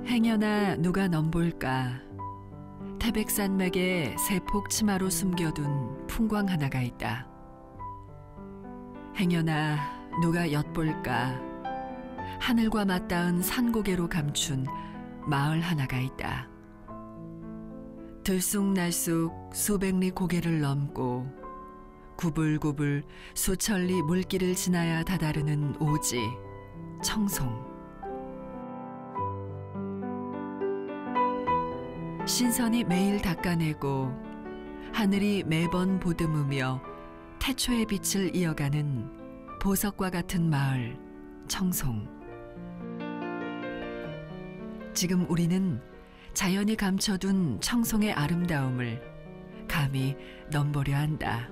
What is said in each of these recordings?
행여나 누가 넘볼까. 태백산맥에 세폭 치마로 숨겨둔 풍광 하나가 있다. 행여나 누가 엿볼까. 하늘과 맞닿은 산고개로 감춘 마을 하나가 있다. 들쑥날쑥 수백 리 고개를 넘고 구불구불 수천 리 물길을 지나야 다다르는 오지, 청송. 신선이 매일 닦아내고 하늘이 매번 보듬으며 태초의 빛을 이어가는 보석과 같은 마을, 청송. 지금 우리는 자연이 감춰둔 청송의 아름다움을 감히 넘보려 한다.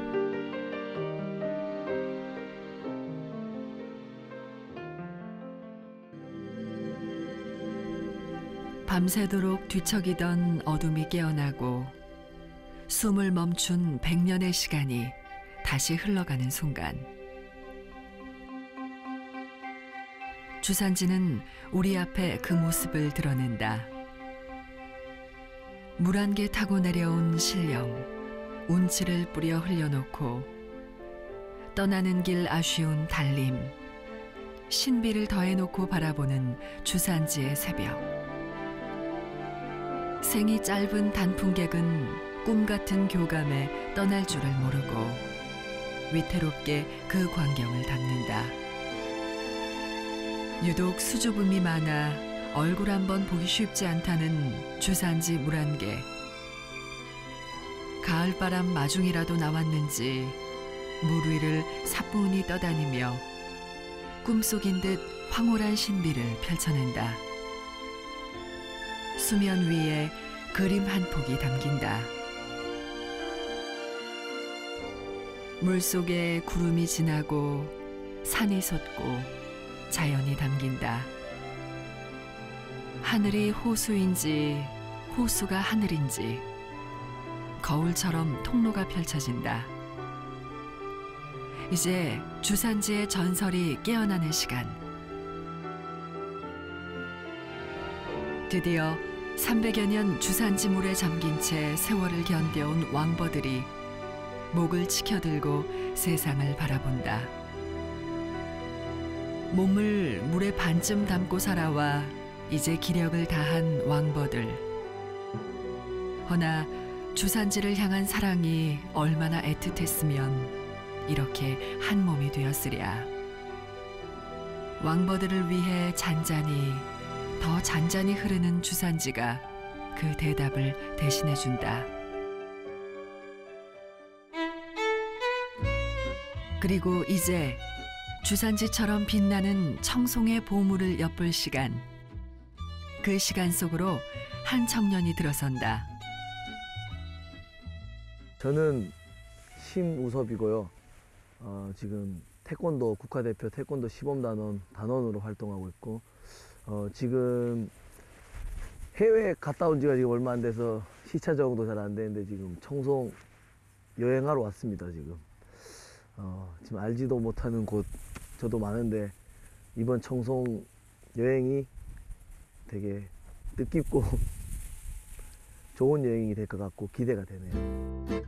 밤새도록 뒤척이던 어둠이 깨어나고 숨을 멈춘 100년의 시간이 다시 흘러가는 순간, 주산지는 우리 앞에 그 모습을 드러낸다. 물 한 개 타고 내려온 신령, 운치를 뿌려 흘려놓고 떠나는 길 아쉬운 달림, 신비를 더해놓고 바라보는 주산지의 새벽. 생이 짧은 단풍객은 꿈 같은 교감에 떠날 줄을 모르고 위태롭게 그 광경을 담는다. 유독 수줍음이 많아 얼굴 한번 보기 쉽지 않다는 주산지 물 한 개. 가을바람 마중이라도 나왔는지 물 위를 사뿐히 떠다니며 꿈속인 듯 황홀한 신비를 펼쳐낸다. 수면 위에 그림 한 폭이 담긴다. 물속에 구름이 지나고 산이 솟고 자연이 담긴다. 하늘이 호수인지 호수가 하늘인지 거울처럼 통로가 펼쳐진다. 이제 주산지의 전설이 깨어나는 시간. 드디어 300여 년 주산지 물에 잠긴 채 세월을 견뎌온 왕버들이 목을 치켜들고 세상을 바라본다. 몸을 물에 반쯤 담고 살아와 이제 기력을 다한 왕버들. 허나 주산지를 향한 사랑이 얼마나 애틋했으면 이렇게 한 몸이 되었으랴. 왕버들을 위해 잔잔히, 더 잔잔히 흐르는 주산지가 그 대답을 대신해준다. 그리고 이제 주산지처럼 빛나는 청송의 보물을 엿볼 시간. 그 시간 속으로 한 청년이 들어선다. 저는 심우섭이고요. 지금 태권도 국가대표 태권도 시범단원으로 활동하고 있고, 지금 해외 갔다 온 지가 지금 얼마 안 돼서 시차 적응도 잘 안 되는데 지금 청송 여행하러 왔습니다. 지금 알지도 못하는 곳 저도 많은데 이번 청송 여행이 되게 뜻깊고 좋은 여행이 될 것 같고 기대가 되네요.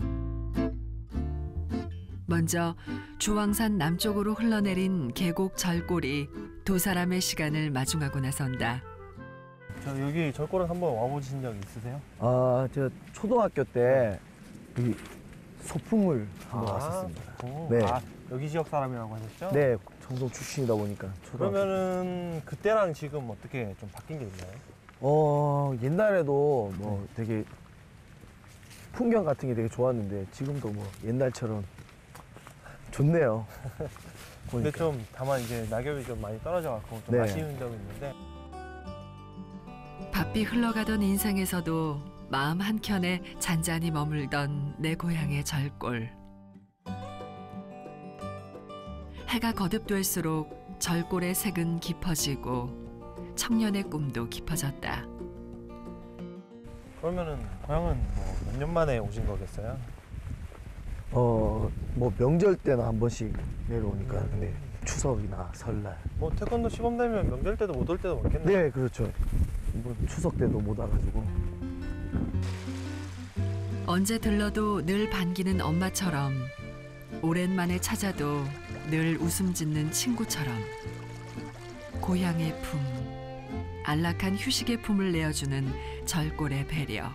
먼저 주황산 남쪽으로 흘러내린 계곡 절골이 두 사람의 시간을 마중하고 나선다. 저 여기 절골은 한번 와보신 적 있으세요? 제가 초등학교 때 이 소풍을 한번 왔었습니다. 네. 여기 지역 사람이라고 하셨죠? 네, 청송 출신이다 보니까. 그러면은 그때랑 지금 어떻게 좀 바뀐 게 있나요? 옛날에도 뭐 되게 풍경 같은 게 되게 좋았는데 지금도 뭐 옛날처럼 좋네요. 근데 좀 다만 이제 낙엽이 좀 많이 떨어져 갖고 좀 네. 아쉬운 점이 있는데. 바삐 흘러가던 인생에서도 마음 한켠에 잔잔히 머물던 내 고향의 절골. 해가 거듭될수록 절골의 색은 깊어지고 청년의 꿈도 깊어졌다. 그러면은 고향은 뭐 몇 년 만에 오신 거겠어요? 뭐 명절 때나 한 번씩 내려오니까. 네. 추석이나 설날. 뭐 태권도 시범 되면 명절 때도 못 올 때도 많겠네. 네, 그렇죠. 이번 추석 때도 못 와가지고. 언제 들러도 늘 반기는 엄마처럼 오랜만에 찾아도 늘 웃음 짓는 친구처럼 고향의 품, 안락한 휴식의 품을 내어주는 절골의 배려.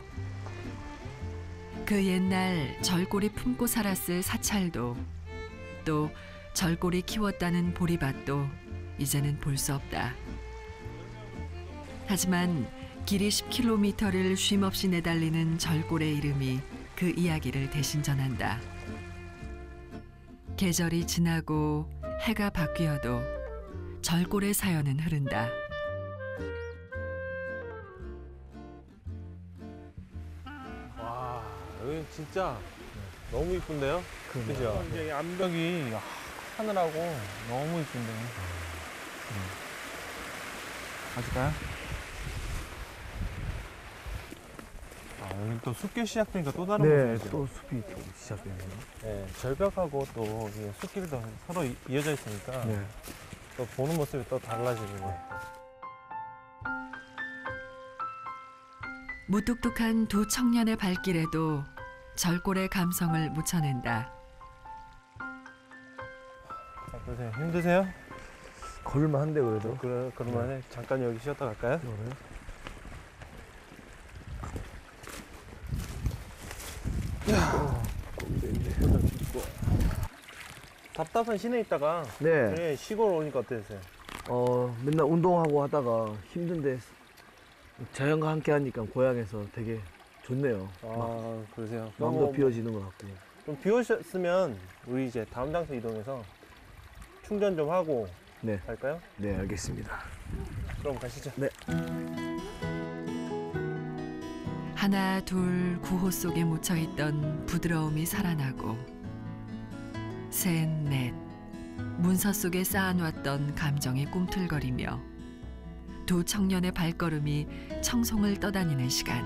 그 옛날 절골이 품고 살았을 사찰도 또 절골이 키웠다는 보리밭도 이제는 볼 수 없다. 하지만 길이 10km를 쉼없이 내달리는 절골의 이름이 그 이야기를 대신 전한다. 계절이 지나고 해가 바뀌어도 절골의 사연은 흐른다. 와, 여기 진짜 너무 이쁜데요? 그러네요. 그죠? 이제 이 암벽이 하늘하고 너무 이쁜데. 가실까요? 아, 여기 또 숲길 시작되니까 또 다른 네, 모습이죠. 또 숲이 또 시작되네요. 네, 절벽하고 또 이게 숲길도 서로 이어져 있으니까 네. 또 보는 모습이 또 달라지는 거예요. 무뚝뚝한 두 청년의 발길에도 절골의 감성을 묻혀낸다. 어떠세요? 힘드세요? 걸을만한데 그래도. 그러면 잠깐 여기 쉬었다 갈까요? 그러네. 답답한 시내에 있다가 네. 네, 시골 오니까 어떠세요? 맨날 운동하고 하다가 힘든데 자연과 함께 하니까 고향에서 되게 좋네요. 아, 그러세요? 마음도 비워지는 것 같고. 좀 비오셨으면 우리 이제 다음 장소 이동해서 충전 좀 하고 네. 갈까요? 네, 알겠습니다. 그럼 가시죠. 네. 하나 둘 구호 속에 묻혀있던 부드러움이 살아나고 셋 넷 문서 속에 쌓아놓았던 감정이 꿈틀거리며 두 청년의 발걸음이 청송을 떠다니는 시간.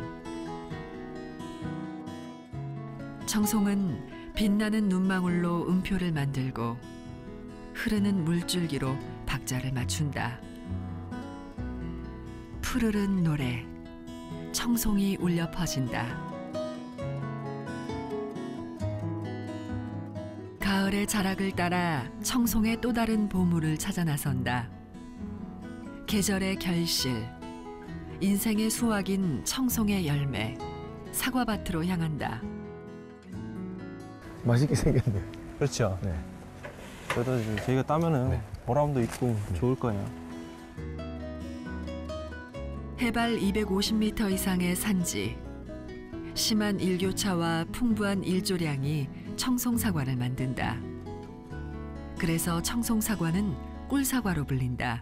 청송은 빛나는 눈망울로 음표를 만들고 흐르는 물줄기로 박자를 맞춘다. 푸르른 노래 청송이 울려 퍼진다. 가을의 자락을 따라 청송의 또 다른 보물을 찾아 나선다. 계절의 결실, 인생의 수확인 청송의 열매, 사과밭으로 향한다. 맛있게 생겼네. 그렇죠. 네. 그래도 이제 저희가 따면은 네. 보람도 있고 좋을 거예요. 해발 250m 이상의 산지, 심한 일교차와 풍부한 일조량이 청송사과를 만든다. 그래서 청송사과는 꿀사과로 불린다.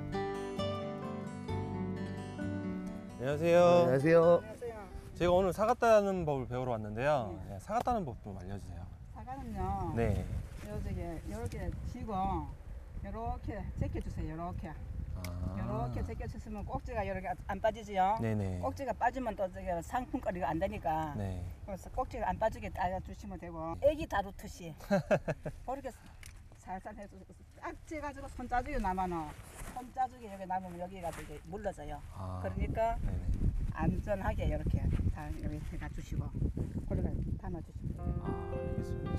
안녕하세요. 안녕하세요. 제가 오늘 사과 따는 법을 배우러 왔는데요. 네, 사과 따는 법 좀 알려주세요. 사과는요. 네. 요렇게 쥐고 요렇게 제껴주세요. 요렇게 제껴주시면 꼭지가 요렇게 안 빠지지요. 네네. 꼭지가 빠지면 또 저기 상품거리가 안 되니까. 네. 그래서 꼭지가 안 빠지게 따주시면 되고. 애기 다루듯이 그렇게 살살 해서 딱 째가지고 손 짜주기 남아는 손 짜주기 여기 남으면 여기가 되게 물러져요. 아. 그러니까 네네. 안전하게 이렇게 다 여기 해가 주시고 그리고 담아주시면 돼요. 아, 알겠습니다.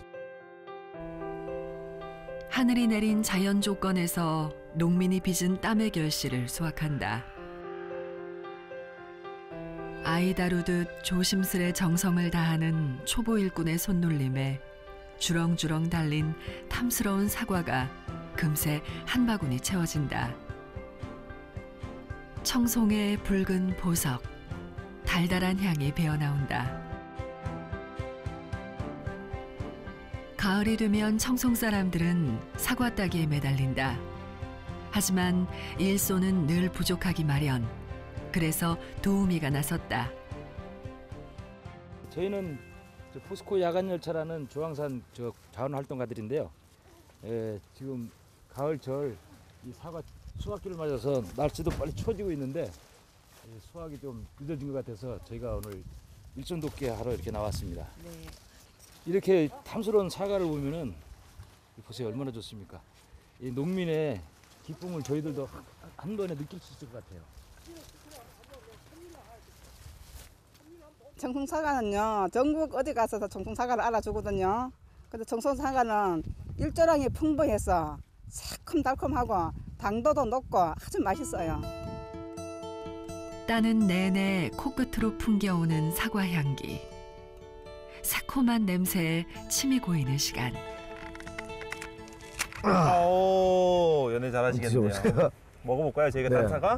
하늘이 내린 자연 조건에서 농민이 빚은 땀의 결실을 수확한다. 아이 다루듯 조심스레 정성을 다하는 초보 일꾼의 손놀림에 주렁주렁 달린 탐스러운 사과가 금세 한 바구니 채워진다. 청송의 붉은 보석, 달달한 향이 배어나온다. 가을이 되면 청송 사람들은 사과 따기에 매달린다. 하지만 일손은 늘 부족하기 마련. 그래서 도우미가 나섰다. 저희는 포스코 야간열차라는 조항산 자원활동가들인데요. 지금 가을철 이 사과 수확기를 맞아서 날씨도 빨리 추워지고 있는데 수확이 좀 늦어진 것 같아서 저희가 오늘 일손 돕기 하러 이렇게 나왔습니다. 네. 이렇게 탐스러운 사과를 보면은 보세요, 얼마나 좋습니까? 이 농민의 기쁨을 저희들도 한 번에 느낄 수 있을 것 같아요. 청송사과는요, 전국 어디 가서도 청송사과를 알아주거든요. 근데 청송사과는 일조량이 풍부해서 새콤달콤하고 당도도 높고 아주 맛있어요. 따는 내내 코끝으로 풍겨오는 사과 향기. 새콤한 냄새에 침이 고이는 시간. 오, 연애 잘하시겠네요. 드셔보세요. 먹어볼까요? 저희가 네. 딴 사과?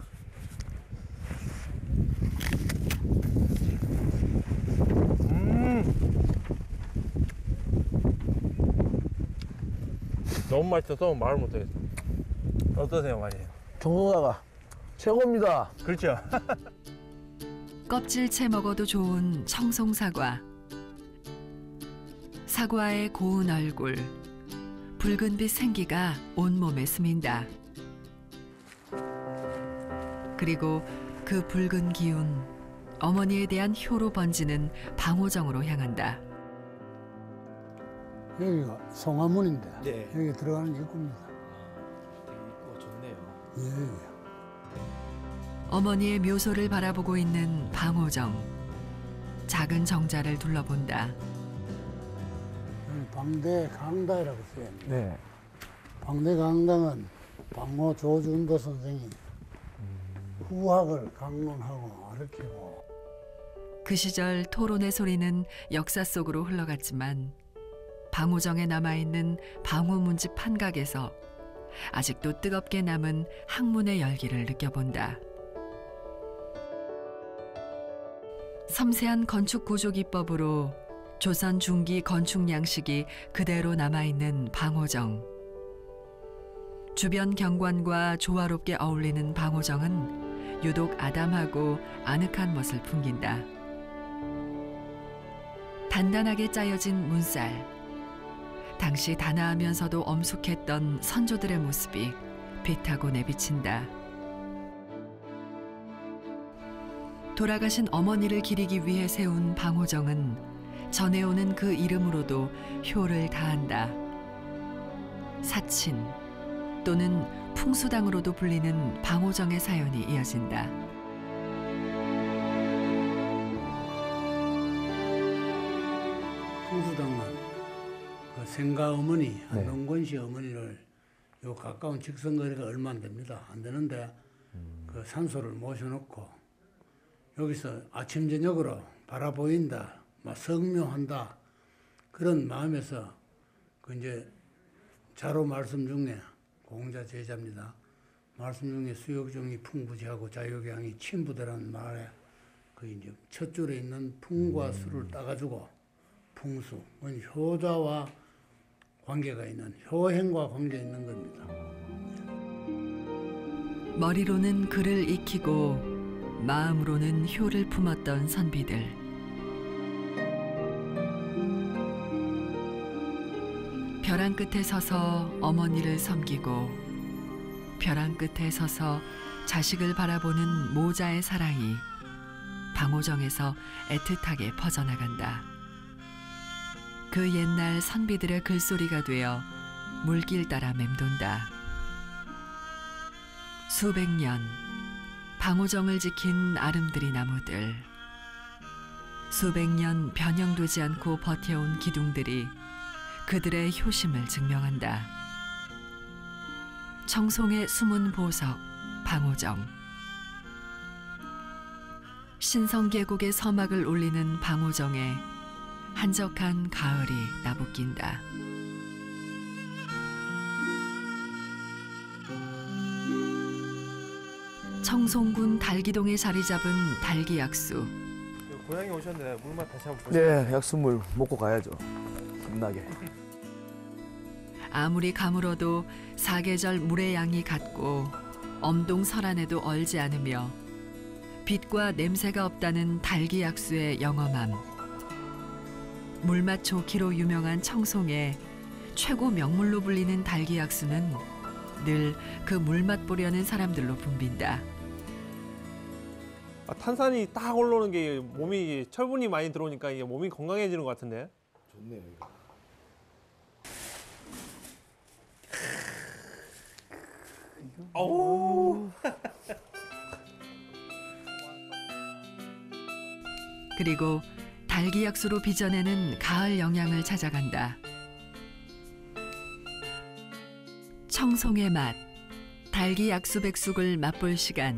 너무 맛있어서 말을 못하겠어요. 어떠세요, 맛이? 청송사과 최고입니다. 그렇죠? 껍질채 먹어도 좋은 청송사과. 사과의 고운 얼굴, 붉은빛 생기가 온몸에 스민다. 그리고 그 붉은 기운, 어머니에 대한 효로 번지는 방호정으로 향한다. 여기가 송화문인데 네. 여기 들어가는 입구입니다. 되게 이쁘고 좋네요. 예. 어머니의 묘소를 바라보고 있는 방호정. 작은 정자를 둘러본다. 여기 방대 강당이라고 써요. 네. 방대 강당은 방호 조준도 선생이 후학을 강론하고 가르치고 그 시절 토론의 소리는 역사 속으로 흘러갔지만 방호정에 남아있는 방호문집 판각에서 아직도 뜨겁게 남은 학문의 열기를 느껴본다. 섬세한 건축 구조 기법으로 조선 중기 건축 양식이 그대로 남아있는 방호정. 주변 경관과 조화롭게 어울리는 방호정은 유독 아담하고 아늑한 멋을 풍긴다. 단단하게 짜여진 문살. 당시 단아하면서도 엄숙했던 선조들의 모습이 빛하고 내비친다. 돌아가신 어머니를 기리기 위해 세운 방호정은 전해오는 그 이름으로도 효를 다한다. 사친 또는 풍수당으로도 불리는 방호정의 사연이 이어진다. 풍수당은 그 생가 어머니 네. 한동건 씨 어머니를 요 가까운 직선거리가 얼마 안 됩니다. 안 되는데 그 산소를 모셔놓고 여기서 아침 저녁으로 바라보인다, 막 성묘한다 그런 마음에서 그 이제 자로 말씀 중에 공자 제자입니다. 말씀 중에 수욕종이 풍부지하고 자유경이 친부대라는 말에 그 이제 첫 줄에 있는 풍과 수를 따가지고 풍수, 효자와 관계가 있는 효행과 관계 있는 겁니다. 머리로는 글을 익히고 마음으로는 효를 품었던 선비들. 벼랑 끝에 서서 어머니를 섬기고 벼랑 끝에 서서 자식을 바라보는 모자의 사랑이 방호정에서 애틋하게 퍼져나간다. 그 옛날 선비들의 글소리가 되어 물길 따라 맴돈다. 수백 년 방호정을 지킨 아름드리 나무들, 수백 년 변형되지 않고 버텨온 기둥들이 그들의 효심을 증명한다. 청송의 숨은 보석 방호정. 신성계곡의 서막을 올리는 방호정에 한적한 가을이 나부낀다. 청송군 달기동에 자리 잡은 달기약수. 고향에 오셨는데 물맛 다시 한번 보세요. 네, 약수물 먹고 가야죠. 신나게. 아무리 가물어도 사계절 물의 양이 같고 엄동설안에도 얼지 않으며 빛과 냄새가 없다는 달기약수의 영험함. 물맛 좋기로 유명한 청송의 최고 명물로 불리는 달기약수는 늘 그 물맛 보려는 사람들로 붐빈다. 아, 탄산이 딱 올라오는 게 몸이 철분이 많이 들어오니까 이게 몸이 건강해지는 것 같은데. 좋네요. 지금. 오. 그리고 달기 약수로 빚어내는 가을 영양을 찾아간다. 청송의 맛, 달기 약수 백숙을 맛볼 시간.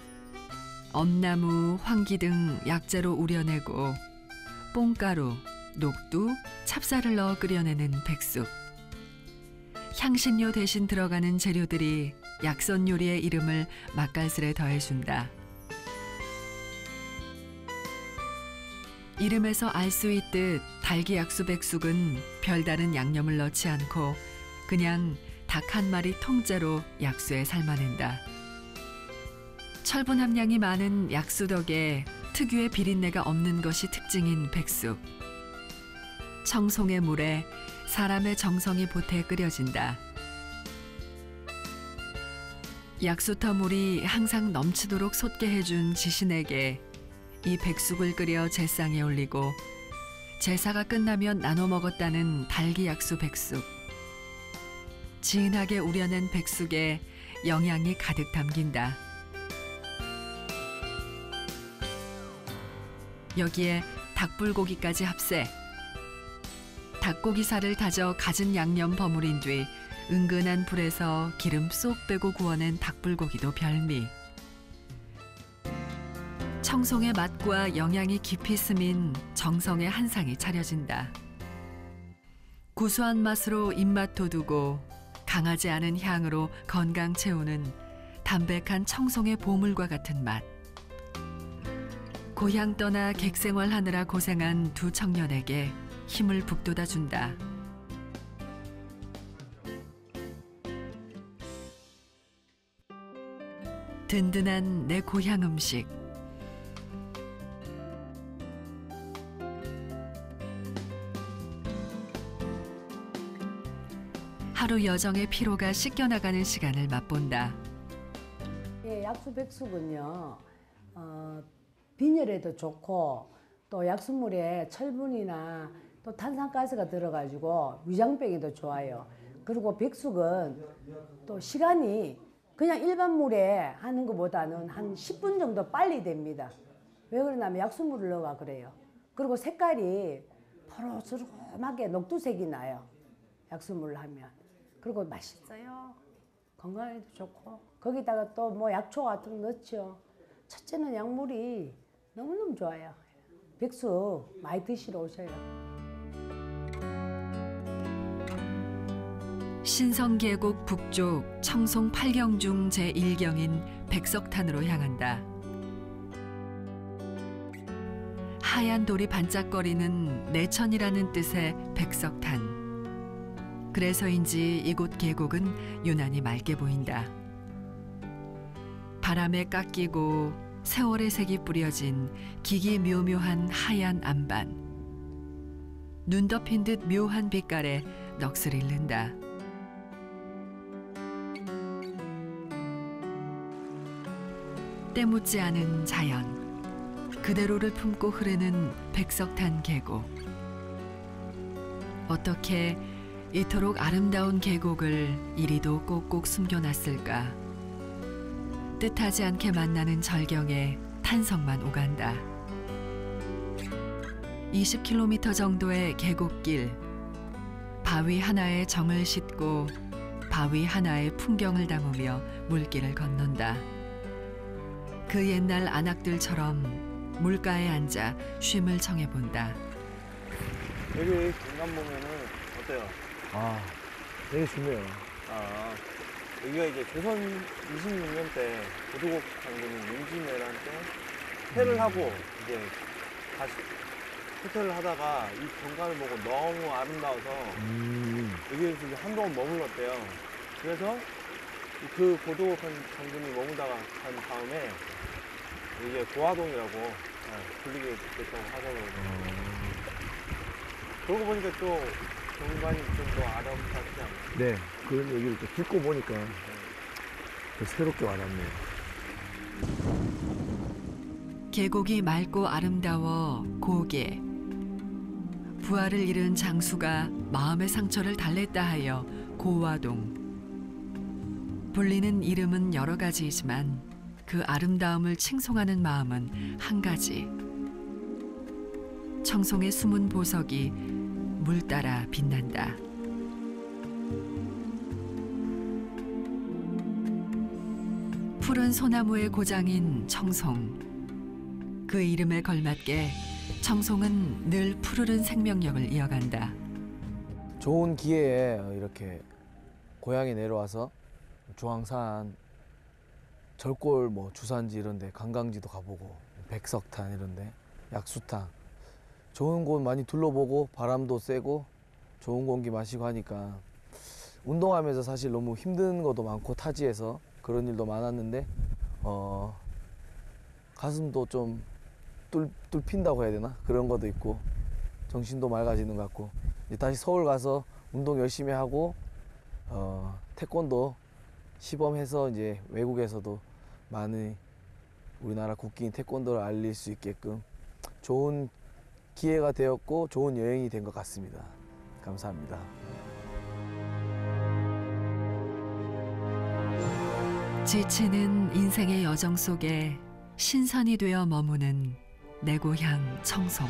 엄나무, 황기 등 약재로 우려내고 뽕가루, 녹두, 찹쌀을 넣어 끓여내는 백숙. 향신료 대신 들어가는 재료들이 약선 요리의 이름을 맛깔스레 더해준다. 이름에서 알 수 있듯 달기 약수 백숙은 별다른 양념을 넣지 않고 그냥 닭 한 마리 통째로 약수에 삶아낸다. 철분 함량이 많은 약수 덕에 특유의 비린내가 없는 것이 특징인 백숙. 청송의 물에 사람의 정성이 보태 끓여진다. 약수터 물이 항상 넘치도록 솟게 해준 지신에게 이 백숙을 끓여 제상에 올리고 제사가 끝나면 나눠 먹었다는 달기 약수 백숙. 진하게 우려낸 백숙에 영양이 가득 담긴다. 여기에 닭불고기까지 합세. 닭고기살을 다져 갖은 양념 버무린 뒤 은근한 불에서 기름 쏙 빼고 구워낸 닭불고기도 별미. 청송의 맛과 영양이 깊이 스민 정성의 한상이 차려진다. 구수한 맛으로 입맛 돋우고 강하지 않은 향으로 건강 채우는 담백한 청송의 보물과 같은 맛. 고향 떠나 객생활하느라 고생한 두 청년에게 힘을 북돋아준다. 든든한 내 고향 음식. 하루 여정의 피로가 씻겨나가는 시간을 맛본다. 예, 약수 백숙은요, 빈혈에도 좋고 또 약수물에 철분이나 또 탄산가스가 들어가지고 위장병에도 좋아요. 그리고 백숙은 또 시간이 그냥 일반 물에 하는 것보다는 한 10분 정도 빨리 됩니다. 왜 그러냐면 약수물을 넣어가 그래요. 그리고 색깔이 포로스름하게 녹두색이 나요. 약수물을 하면. 그리고 맛있어요. 건강에도 좋고. 거기다가 또 뭐 약초 같은 거 넣죠. 첫째는 약물이 너무너무 좋아요. 백숙 많이 드시러 오셔요. 신성계곡 북쪽 청송 8경 중 제1경인 백석탄으로 향한다. 하얀 돌이 반짝거리는 내천이라는 뜻의 백석탄. 그래서인지 이곳 계곡은 유난히 맑게 보인다. 바람에 깎이고 세월의 색이 뿌려진 기기묘묘한 하얀 안반. 눈 덮인 듯 묘한 빛깔에 넋을 잃는다. 때묻지 않은 자연, 그대로를 품고 흐르는 백석탄 계곡. 어떻게 이토록 아름다운 계곡을 이리도 꼭꼭 숨겨놨을까. 뜻하지 않게 만나는 절경에 탄성만 오간다. 20km 정도의 계곡길, 바위 하나에 정을 싣고 바위 하나의 풍경을 담으며 물길을 건넌다. 그 옛날 안악들처럼 물가에 앉아 쉼을 청해본다. 여기 공간 보면은 어때요? 아, 되게 좋네요. 아, 여기가 이제 조선 26년 때 고두곡 장군이 윤지매랑 때 회를 하고 이제 다시 호텔을 하다가 이 경관을 보고 너무 아름다워서 여기에서 이제 한동안 머물렀대요. 그래서 그 고두곡 장군이 머무다가 간 다음에 이게 고화동이라고 불리게 됐다고 하더라고요. 그러고 보니까 또 경관이 좀 더 아름답지 않나요? 네, 그런 얘기를 또 듣고 보니까 또 새롭게 와닿네요. 계곡이 맑고 아름다워 고개. 부하를 잃은 장수가 마음의 상처를 달랬다 하여 고화동. 불리는 이름은 여러 가지이지만 그 아름다움을 칭송하는 마음은 한 가지. 청송의 숨은 보석이 물 따라 빛난다. 푸른 소나무의 고장인 청송. 그 이름에 걸맞게 청송은 늘 푸르른 생명력을 이어간다. 좋은 기회에 이렇게 고향에 내려와서 조항산, 절골, 뭐 주산지 이런 데 관광지도 가보고 백석탄 이런 데 약수탕 좋은 곳 많이 둘러보고 바람도 쐬고 좋은 공기 마시고 하니까 운동하면서 사실 너무 힘든 것도 많고 타지에서 그런 일도 많았는데 가슴도 좀 뚫힌다고 해야 되나? 그런 것도 있고 정신도 맑아지는 것 같고 이제 다시 서울 가서 운동 열심히 하고 태권도 시범해서 이제 외국에서도 많이 우리나라 국기인 태권도를 알릴 수 있게끔 좋은 기회가 되었고 좋은 여행이 된 것 같습니다. 감사합니다. 지치는 인생의 여정 속에 신선이 되어 머무는 내 고향 청송.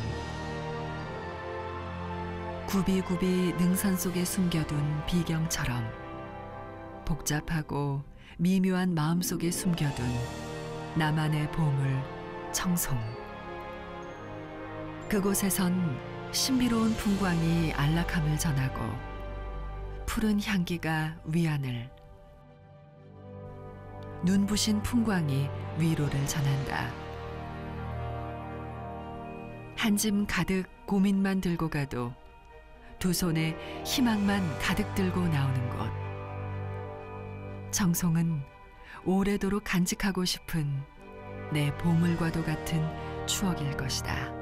굽이굽이 능선 속에 숨겨둔 비경처럼 복잡하고 미묘한 마음속에 숨겨둔 나만의 보물 청송. 그곳에선 신비로운 풍광이 안락함을 전하고 푸른 향기가 위안을, 눈부신 풍광이 위로를 전한다. 한 짐 가득 고민만 들고 가도 두 손에 희망만 가득 들고 나오는 곳. 청송은 오래도록 간직하고 싶은 내 보물과도 같은 추억일 것이다.